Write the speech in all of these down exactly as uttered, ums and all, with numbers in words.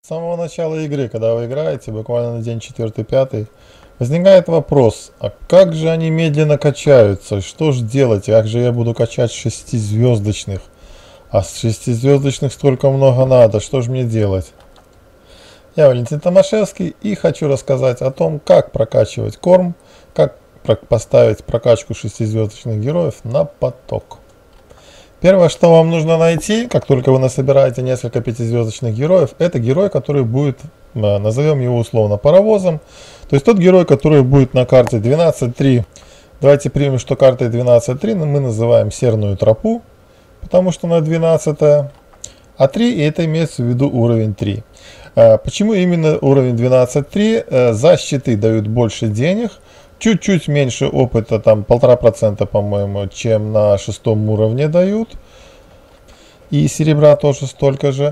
С самого начала игры, когда вы играете, буквально на день четвертый-пятый, возникает вопрос, а как же они медленно качаются? Что же делать? Как же я буду качать шестизвездочных? А с шестизвездочных столько много надо, что же мне делать? Я Валентин Томашевский и хочу рассказать о том, как прокачивать корм, как поставить прокачку шестизвездочных героев на поток. Первое, что вам нужно найти, как только вы насобираете несколько пятизвездочных героев, это герой, который будет, назовем его условно паровозом. То есть тот герой, который будет на карте двенадцать три. Давайте примем, что картой двенадцать три мы называем серную тропу, потому что она двенадцатая. А три, и это имеется в виду уровень три. Почему именно уровень двенадцать три? За щиты дают больше денег. Чуть-чуть меньше опыта, там полтора процента, по-моему, чем на шестом уровне дают. И серебра тоже столько же.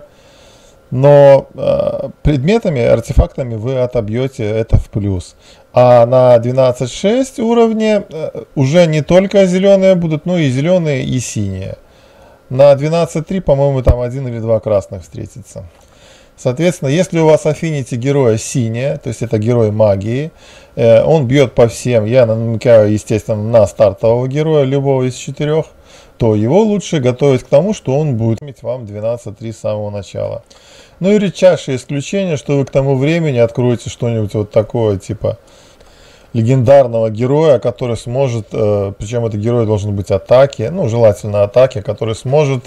Но э, предметами, артефактами вы отобьете это в плюс. А на двенадцать шесть уровне э, уже не только зеленые будут, но и зеленые, и синие. На двенадцать три, по-моему, там один или два красных встретится. Соответственно, если у вас аффинити героя синяя, то есть это герой магии, э, он бьет по всем, я намекаю, естественно, на стартового героя, любого из четырех, то его лучше готовить к тому, что он будет иметь вам двенадцать три с самого начала. Ну и редчайшее исключение, что вы к тому времени откроете что-нибудь вот такое, типа легендарного героя, который сможет, э, причем этот герой должен быть атаки, ну желательно атаки, который сможет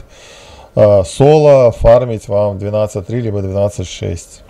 соло фармить вам двенадцать три либо двенадцать шесть.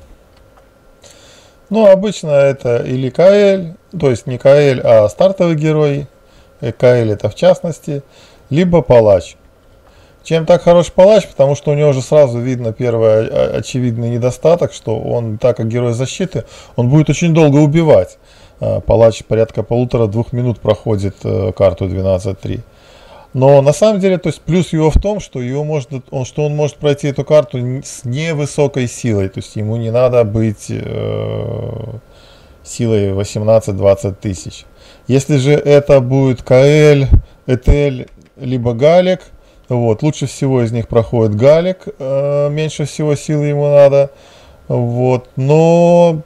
Ну, обычно это или Каэль, то есть не Каэль, а стартовый герой, Каэль это в частности, либо палач. Чем так хорош палач? Потому что у него же сразу видно первый очевидный недостаток, что он, так как герой защиты, он будет очень долго убивать. Палач порядка полутора-двух минут проходит карту двенадцать три. Но на самом деле, то есть плюс его в том, что, его может, он, что он может пройти эту карту с невысокой силой. То есть ему не надо быть э, силой восемнадцать-двадцать тысяч. Если же это будет Каэль, Этель, либо Галик, вот, лучше всего из них проходит Галик, э, меньше всего силы ему надо. Вот, но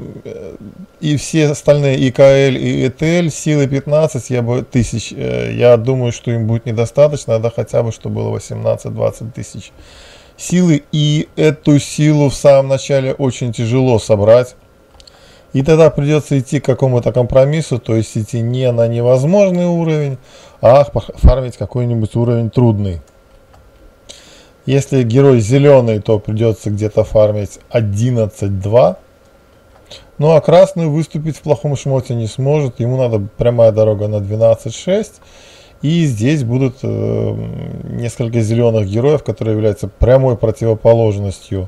и все остальные, и Каэль, и Этель, силы пятнадцать я бы, тысяч, я думаю, что им будет недостаточно, надо хотя бы, чтобы было восемнадцать-двадцать тысяч силы, и эту силу в самом начале очень тяжело собрать, и тогда придется идти к какому-то компромиссу, то есть идти не на невозможный уровень, а фармить какой-нибудь уровень трудный. Если герой зеленый, то придется где-то фармить одиннадцать два. Ну а красный выступить в плохом шмоте не сможет. Ему надо прямая дорога на двенадцать шесть. И здесь будут э, несколько зеленых героев, которые являются прямой противоположностью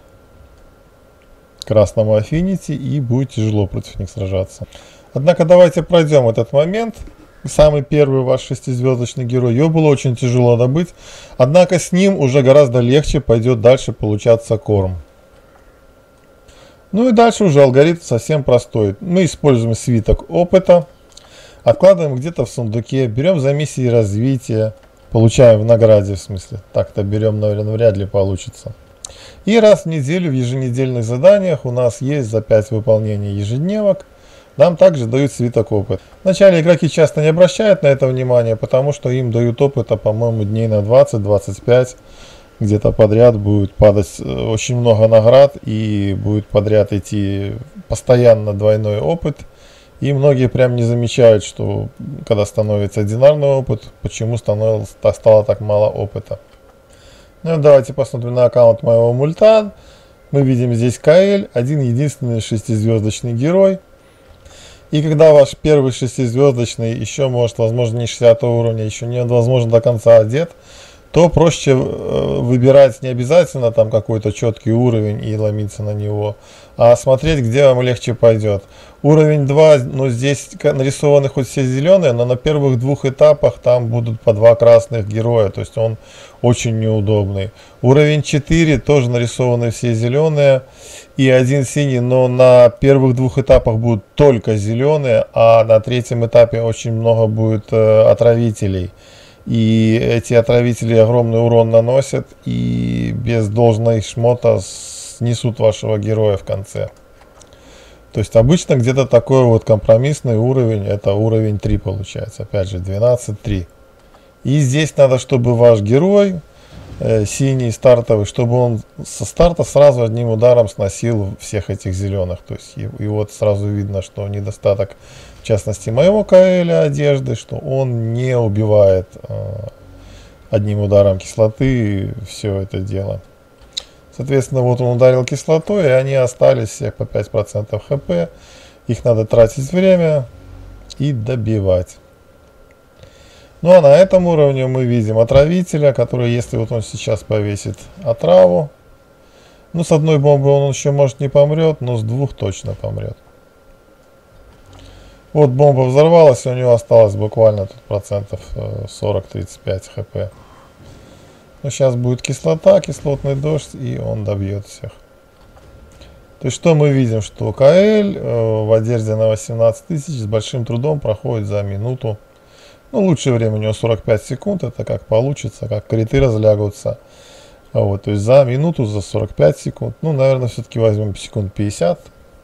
красному аффинити. И будет тяжело против них сражаться. Однако давайте пройдем этот момент. Самый первый ваш шестизвездочный герой, его было очень тяжело добыть, однако с ним уже гораздо легче пойдет дальше получаться корм. Ну и дальше уже алгоритм совсем простой. Мы используем свиток опыта, откладываем где-то в сундуке, берем за миссии развития, получаем в награде, в смысле, так-то берем, наверное, вряд ли получится. И раз в неделю в еженедельных заданиях у нас есть за пять выполнений ежедневок, нам также дают свиток опыта. Вначале игроки часто не обращают на это внимание, потому что им дают опыта, по-моему, дней на двадцать-двадцать пять. Где-то подряд будет падать очень много наград и будет подряд идти постоянно двойной опыт. И многие прям не замечают, что когда становится одинарный опыт, почему становилось, стало так мало опыта. Ну давайте посмотрим на аккаунт моего мульта. Мы видим здесь Каэль, один единственный шестизвездочный герой. И когда ваш первый шестизвездочный еще может, возможно, не шестидесятого уровня, еще не, возможно, до конца одет, то проще выбирать не обязательно там какой-то четкий уровень и ломиться на него, а смотреть, где вам легче пойдет. Уровень два, ну здесь нарисованы хоть все зеленые, но на первых двух этапах там будут по два красных героя, то есть он очень неудобный. Уровень четыре тоже нарисованы все зеленые и один синий, но на первых двух этапах будут только зеленые, а на третьем этапе очень много будет э, отравителей. И эти отравители огромный урон наносят, и без должной шмота с снесут вашего героя в конце. То есть обычно где-то такой вот компромиссный уровень, это уровень три получается, опять же двенадцать три. И здесь надо, чтобы ваш герой, э, синий стартовый, чтобы он со старта сразу одним ударом сносил всех этих зеленых. То есть и, и вот сразу видно, что недостаток, в частности моего Каэля одежды, что он не убивает э, одним ударом кислоты все это дело. Соответственно, вот он ударил кислотой, и они остались всех по пять процентов хп. Их надо тратить время и добивать. Ну а на этом уровне мы видим отравителя, который, если вот он сейчас повесит отраву, ну с одной бомбы он еще может не помрет, но с двух точно помрет. Вот бомба взорвалась, у него осталось буквально тут процентов сорок тридцать пять хп. Но сейчас будет кислота, кислотный дождь, и он добьет всех. То есть что мы видим, что Каэль э, в одежде на восемнадцать тысяч с большим трудом проходит за минуту. Ну, лучшее время у него сорок пять секунд, это как получится, как криты разлягутся. Вот, то есть за минуту, за сорок пять секунд, ну, наверное, все-таки возьмем секунд пятьдесят.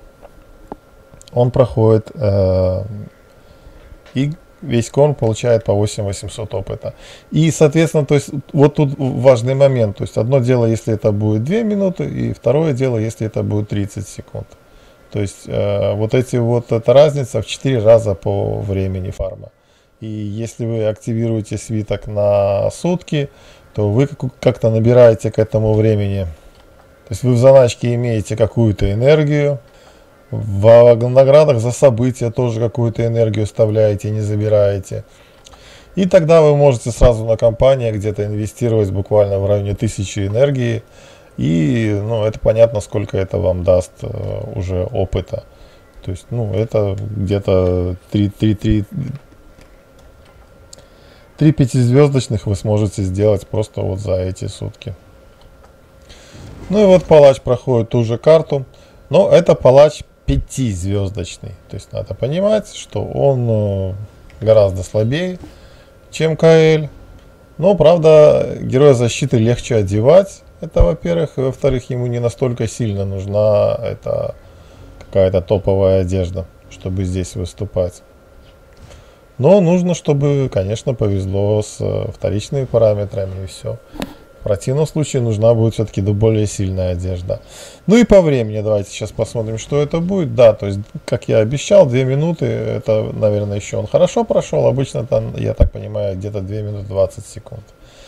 Он проходит э, и весь корм получает по восемь тысяч восемьсот опыта. И, соответственно, то есть вот тут важный момент. То есть одно дело, если это будет две минуты, и второе дело, если это будет тридцать секунд. То есть э, вот эти вот, эта разница в четыре раза по времени фарма. И если вы активируете свиток на сутки, то вы как-то набираете к этому времени. То есть вы в заначке имеете какую-то энергию. В наградах за события тоже какую-то энергию оставляете, не забираете. И тогда вы можете сразу на компании где-то инвестировать буквально в районе тысячи энергии. И ну, это понятно, сколько это вам даст э, уже опыта. То есть, ну, это где-то три пятизвездочных вы сможете сделать просто вот за эти сутки. Ну и вот палач проходит ту же карту, но это палач пятизвездочный. То есть надо понимать, что он гораздо слабее, чем Каэль. Но, правда, героя защиты легче одевать. Это, во-первых. И, во-вторых, ему не настолько сильно нужна эта какая-то топовая одежда, чтобы здесь выступать. Но нужно, чтобы, конечно, повезло с вторичными параметрами и все. В противном случае нужна будет все-таки более сильная одежда. Ну и по времени давайте сейчас посмотрим, что это будет. Да, то есть, как я обещал, две минуты, это, наверное, еще он хорошо прошел. Обычно там, я так понимаю, где-то две минуты двадцать секунд.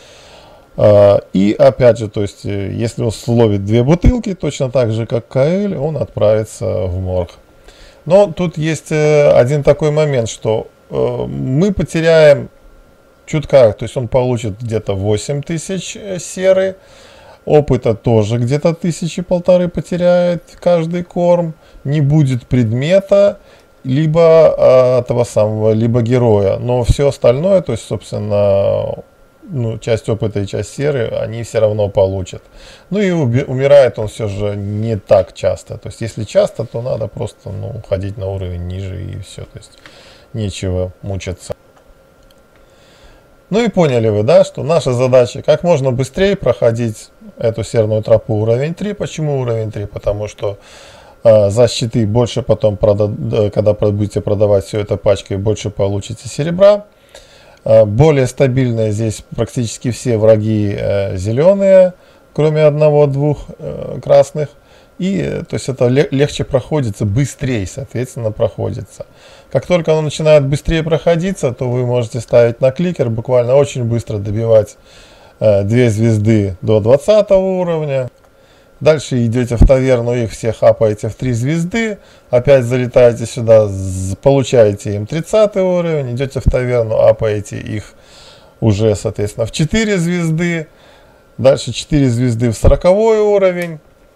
И опять же, то есть, если он словит две бутылки, точно так же, как Каэль, он отправится в морг. Но тут есть один такой момент, что мы потеряем чутка, то есть он получит где-то восемь тысяч серы, опыта тоже где-то тысячи полторы потеряет каждый корм, не будет предмета, либо а, этого самого, либо героя, но все остальное, то есть, собственно, ну, часть опыта и часть серы, они все равно получат. Ну и умирает он все же не так часто, то есть, если часто, то надо просто, ну, уходить на уровень ниже и все, то есть, нечего мучиться. Ну и поняли вы, да, что наша задача как можно быстрее проходить эту серную тропу уровень три. Почему уровень три? Потому что э, за щиты больше потом, прода- когда будете продавать все это пачкой, больше получите серебра. Э, более стабильные здесь практически все враги э, зеленые, кроме одного-двух э, красных. И то есть это легче проходится, быстрее, соответственно, проходится. Как только оно начинает быстрее проходиться, то вы можете ставить на кликер, буквально очень быстро добивать э, две звезды до двадцатого уровня. Дальше идете в таверну, их все хапаете в три звезды. Опять залетаете сюда, получаете им тридцатый уровень. Идете в таверну, апаете их уже, соответственно, в четыре звезды. Дальше четыре звезды в сороковой уровень.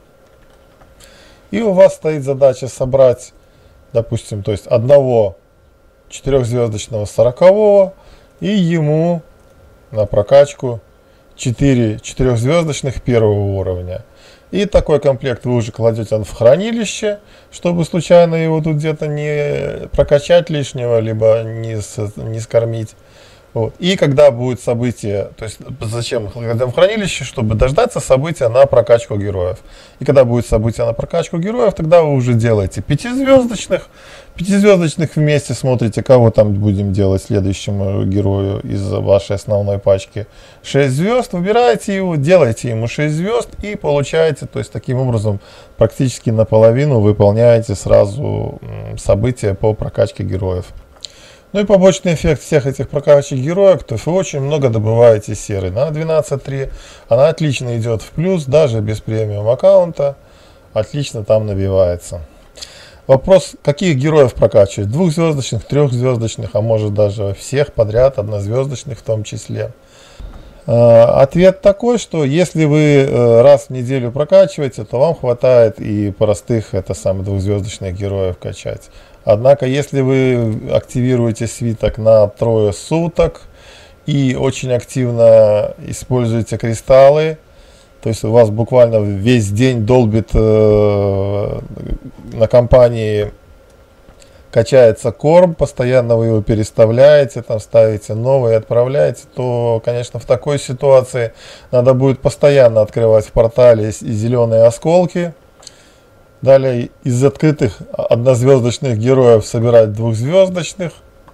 И у вас стоит задача собрать, допустим, то есть одного четырехзвездочного сорокового и ему на прокачку четыре четырехзвездочных первого уровня. И такой комплект вы уже кладете в хранилище, чтобы случайно его тут где-то не прокачать лишнего, либо не, с, не скормить. Вот. И когда будет событие, то есть зачем когда в хранилище, чтобы дождаться события на прокачку героев. И когда будет событие на прокачку героев, тогда вы уже делаете пятизвездочных, пятизвездочных вместе смотрите, кого там будем делать следующему герою из вашей основной пачки. шесть звезд, выбираете его, делаете ему шесть звезд и получаете, то есть таким образом практически наполовину выполняете сразу события по прокачке героев. Ну и побочный эффект всех этих прокачек героев, то есть вы очень много добываете серы. На двенадцать три она отлично идет в плюс, даже без премиум аккаунта, отлично там набивается. Вопрос, каких героев прокачивать? Двухзвездочных, трехзвездочных, а может даже всех подряд, однозвездочных в том числе. Ответ такой, что если вы раз в неделю прокачиваете, то вам хватает и простых, это самых двухзвездочных героев качать. Однако, если вы активируете свиток на трое суток и очень активно используете кристаллы, то есть у вас буквально весь день долбит э, на компании, качается корм, постоянно вы его переставляете, там ставите новый и отправляете, то, конечно, в такой ситуации надо будет постоянно открывать в портале зеленые осколки. Далее из открытых однозвездочных героев собирать двухзвездочных.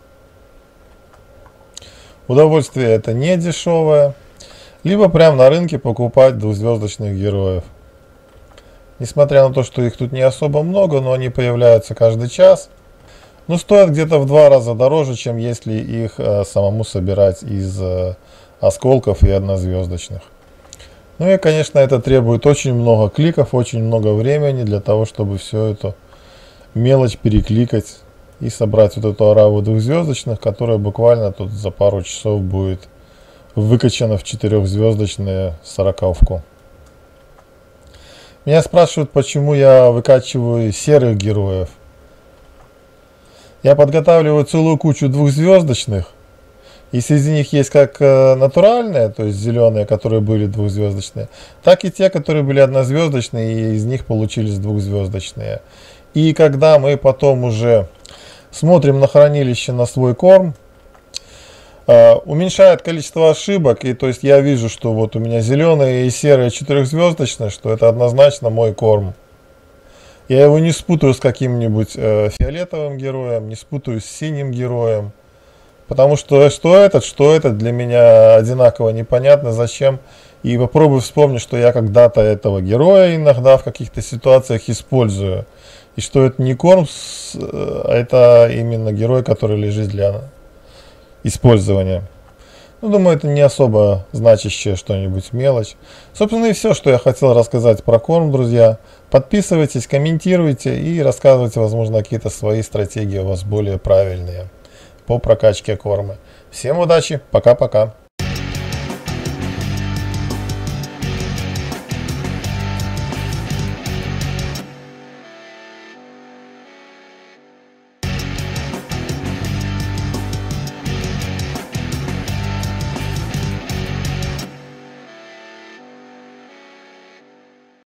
Удовольствие это не дешевое. Либо прямо на рынке покупать двухзвездочных героев. Несмотря на то, что их тут не особо много, но они появляются каждый час. Но стоят где-то в два раза дороже, чем если их э, самому собирать из э, осколков и однозвездочных. Ну и, конечно, это требует очень много кликов, очень много времени для того, чтобы все эту мелочь перекликать и собрать вот эту ораву двухзвездочных, которая буквально тут за пару часов будет выкачана в четырехзвездочную сороковку. Меня спрашивают, почему я выкачиваю серых героев. Я подготавливаю целую кучу двухзвездочных. И среди них есть как э, натуральные, то есть зеленые, которые были двухзвездочные, так и те, которые были однозвездочные, и из них получились двухзвездочные. И когда мы потом уже смотрим на хранилище, на свой корм, э, уменьшает количество ошибок, и то есть я вижу, что вот у меня зеленые и серые четырехзвездочные, что это однозначно мой корм. Я его не спутаю с каким-нибудь э, фиолетовым героем, не спутаю с синим героем. Потому что что этот, что этот для меня одинаково непонятно, зачем. И попробуй вспомнить, что я когда-то этого героя иногда в каких-то ситуациях использую. И что это не корм, а это именно герой, который лежит для использования. Ну, думаю, это не особо значащее что-нибудь, мелочь. Собственно, и все, что я хотел рассказать про корм, друзья. Подписывайтесь, комментируйте и рассказывайте, возможно, какие-то свои стратегии у вас более правильные по прокачке корма. Всем удачи, пока-пока.